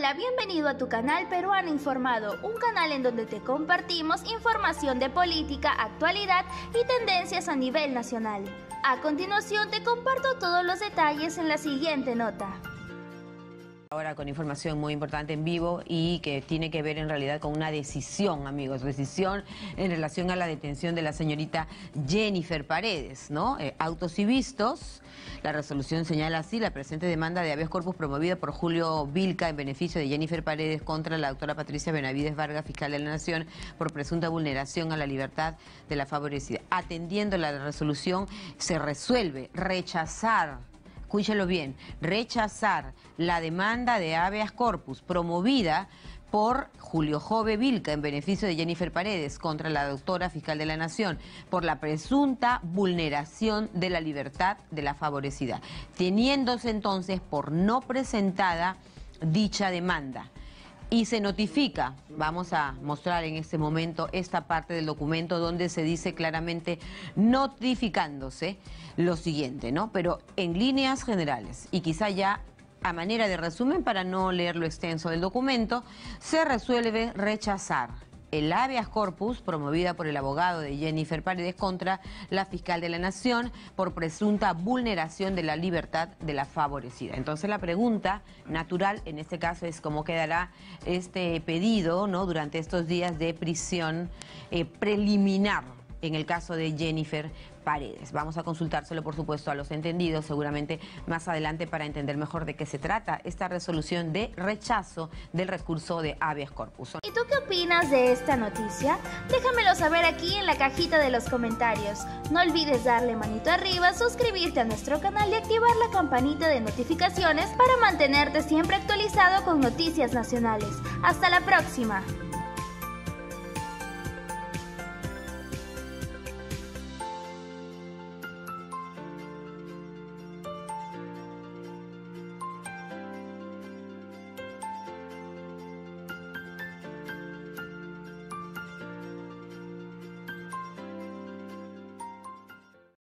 Hola, bienvenido a tu canal Peruano Informado, un canal en donde te compartimos información de política, actualidad y tendencias a nivel nacional. A continuación te comparto todos los detalles en la siguiente nota. Ahora con información muy importante en vivo y que tiene que ver en realidad con una decisión, amigos, decisión en relación a la detención de la señorita Jennifer Paredes, ¿no? Autos y vistos, la resolución señala así: la presente demanda de habeas corpus promovida por Julio Vilca en beneficio de Jennifer Paredes contra la doctora Patricia Benavides Vargas, fiscal de la Nación, por presunta vulneración a la libertad de la favorecida. Atendiendo la resolución, se resuelve rechazar, escúchelo bien, rechazar la demanda de habeas corpus promovida por Julio Jove Vilca en beneficio de Jennifer Paredes contra la doctora fiscal de la Nación por la presunta vulneración de la libertad de la favorecida, teniéndose entonces por no presentada dicha demanda. Y se notifica, vamos a mostrar en este momento esta parte del documento donde se dice claramente, notificándose lo siguiente, ¿no? Pero en líneas generales, y quizá ya a manera de resumen para no leer lo extenso del documento, se resuelve rechazar el habeas corpus promovida por el abogado de Jennifer Paredes contra la fiscal de la Nación por presunta vulneración de la libertad de la favorecida. Entonces la pregunta natural en este caso es cómo quedará este pedido, ¿no?, durante estos días de prisión preliminar en el caso de Jennifer Paredes. Vamos a consultárselo, por supuesto, a los entendidos, seguramente más adelante, para entender mejor de qué se trata esta resolución de rechazo del recurso de habeas corpus. ¿Y tú qué opinas de esta noticia? Déjamelo saber aquí en la cajita de los comentarios. No olvides darle manito arriba, suscribirte a nuestro canal y activar la campanita de notificaciones para mantenerte siempre actualizado con noticias nacionales. ¡Hasta la próxima!